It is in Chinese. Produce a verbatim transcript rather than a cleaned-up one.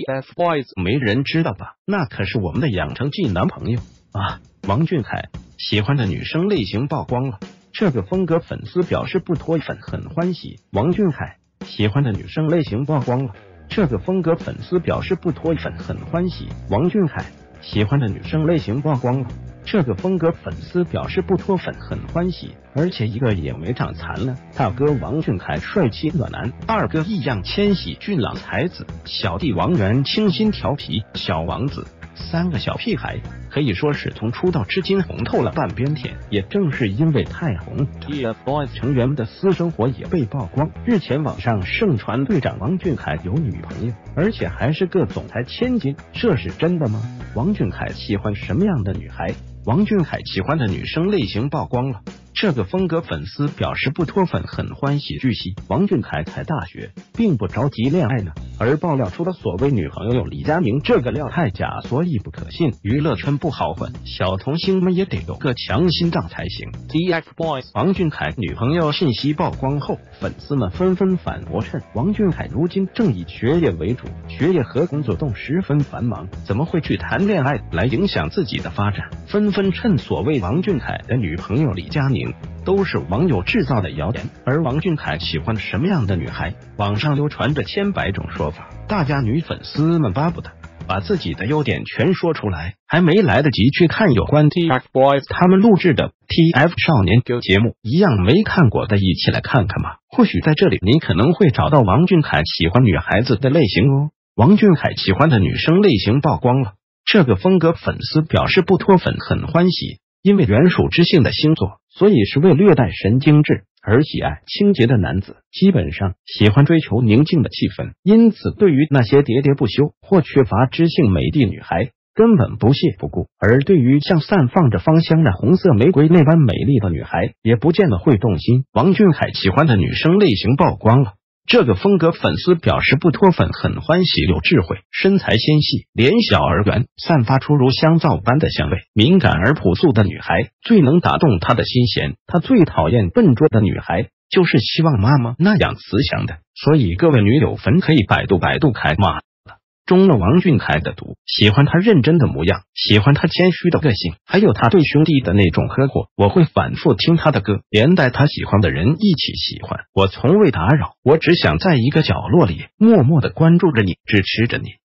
F Boys 没人知道吧？那可是我们的养成记男朋友啊！王俊凯喜欢的女生类型曝光了，这个风格粉丝表示不脱粉很欢喜。王俊凯喜欢的女生类型曝光了，这个风格粉丝表示不脱粉很欢喜。王俊凯喜欢的女生类型曝光了，这个风格粉丝表示不脱粉很欢喜，而且一个也没长残了。大哥王俊凯帅气暖男，二哥易烊千玺俊朗才子，小弟王源清新调皮小王子，三个小屁孩可以说是从出道至今红透了半边天。也正是因为太红 ，T F BOYS 成员们的私生活也被曝光。日前网上盛传队长王俊凯有女朋友，而且还是个总裁千金，这是真的吗？王俊凯喜欢什么样的女孩？王俊凯喜欢的女生类型曝光了，这个风格粉丝表示不脱粉很欢喜。据悉，王俊凯才大学，并不着急恋爱呢，而爆料出的所谓女朋友有李佳宁，这个料太假，所以不可信。娱乐圈不好混，小童星们也得有个强心脏才行。T F Boys 王俊凯女朋友信息曝光后，粉丝们纷纷反驳称，王俊凯如今正以学业为主，学业和工作都十分繁忙，怎么会去谈恋爱来影响自己的发展？纷纷称所谓王俊凯的女朋友李佳宁都是网友制造的谣言。而王俊凯喜欢什么样的女孩？网上流传着千百种说法，大家女粉丝们巴不得把自己的优点全说出来，还没来得及去看有关 T F Boys 他们录制的 T F 少年 Go 节目，一样没看过的一起来看看吧。或许在这里你可能会找到王俊凯喜欢女孩子的类型哦。王俊凯喜欢的女生类型曝光了，这个风格粉丝表示不脱粉很欢喜。因为原属知性的星座，所以是为略带神经质而喜爱清洁的男子，基本上喜欢追求宁静的气氛，因此对于那些喋喋不休或缺乏知性美的女孩根本不屑不顾，而对于像散放着芳香的红色玫瑰那般美丽的女孩也不见得会动心。王俊凯喜欢的女生类型曝光了，这个风格粉丝表示不脱粉很欢喜，有智慧，身材纤细，脸小而圆，散发出如香皂般的香味，敏感而朴素的女孩最能打动他的心弦。他最讨厌笨拙的女孩，就是希望妈妈那样慈祥的。所以各位女友粉可以百度百度凯骂中了王俊凯的毒，喜欢他认真的模样，喜欢他谦虚的个性，还有他对兄弟的那种呵护。我会反复听他的歌，连带他喜欢的人一起喜欢。我从未打扰，我只想在一个角落里默默的关注着你，支持着你。